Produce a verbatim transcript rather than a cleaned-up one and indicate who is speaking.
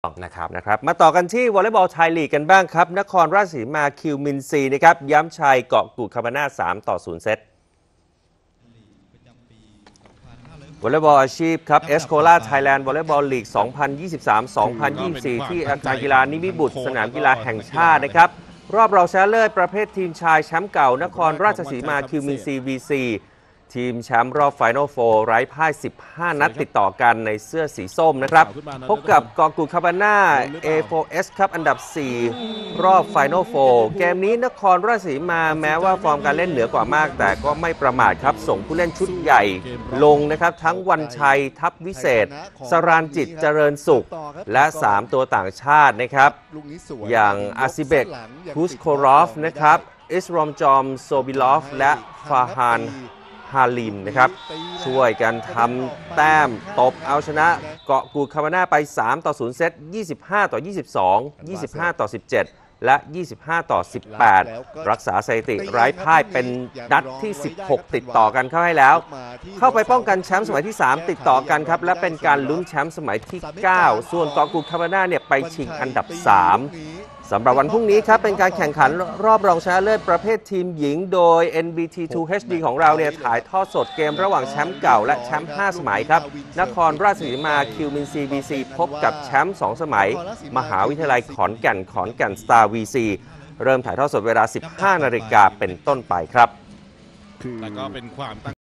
Speaker 1: นะครับนะครับมาต่อกันที่วอลเลย์บอลไทยลีกกันบ้างครับนครราชสีมาคิวมินซีนะครับย้ำชัยเกาะกูดคาบาน่าสามต่อศูนย์เซตวอลเลย์บอลอาชีพครับเอสโคลาไทยแลนด์วอลเลย์บอลลีก สองพันยี่สิบสาม สองพันยี่สิบสี่ ที่อาคารกีฬานิมิบุตรสนามกีฬาแห่งชาตินะครับรอบรองชนะเลิศประเภททีมชายแชมป์เก่านครราชสีมาคิวมินซี วี ซี ทีมแชมป์รอบไฟนอลโฟร์ไร้พ่ายสิบห้านัดติดต่อกันในเสื้อสีส้มนะครับพบกับเกาะกูดคาบาน่า เอ โฟร์ เอส ครับอันดับสี่รอบไฟนอลโฟร์เกมนี้นครราชสีมาแม้ว่าฟอร์มการเล่นเหนือกว่ามากแต่ก็ไม่ประมาทครับส่งผู้เล่นชุดใหญ่ลงนะครับทั้งวันชัยทัพวิเศษสรานจิตเจริญสุขและสามตัวต่างชาตินะครับอย่างอาซิเบกคูสโครอฟนะครับอิสรอมจอมโซบิลอฟและฟาฮานฮาลิมนะครับช่วยกันทำแต้มตบเอาชนะเกาะกูดคาบาน่าไปสามต่อศูนย์เซตยี่สิบห้าต่อยี่สิบสอง ยี่สิบห้าต่อสิบเจ็ดและยี่สิบห้าต่อสิบแปดรักษาสถิติไร้พ่ายเป็นนัดที่สิบหกติดต่อกันเข้าให้แล้วเข้าไปป้องกันแชมป์สมัยที่สามติดต่อกันครับและเป็นการลุ้นแชมป์สมัยที่เก้าส่วนเกาะกูดคาบาน่าเนี่ยไปชิงอันดับสามสำหรับวันพรุ่งนี้ครับเป็นการแข่งขันรอบรองชนะเลิศประเภททีมหญิงโดย เอ็น บี ที ทู เอช ดี ของเราเนี่ยถ่ายทอดสดเกมระหว่างแชมป์เก่าและแชมป์ห้าสมัยครับนครราชสีมาคิวมินซี วี ซี พบกับแชมป์สองสมัยมหาวิทยาลัยขอนแก่นขอนแก่นสตาร์ วี ซี เริ่มถ่ายทอดสดเวลา สิบห้านาฬิกาเป็นต้นไปครับ